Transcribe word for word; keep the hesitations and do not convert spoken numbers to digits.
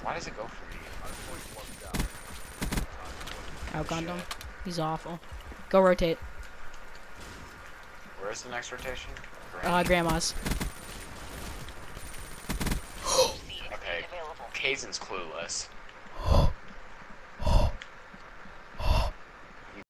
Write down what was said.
Why does it go for me? Outgunned him. He's awful. Go rotate. Where's the next rotation? Uh, grandma's. Okay, Kaizen's clueless.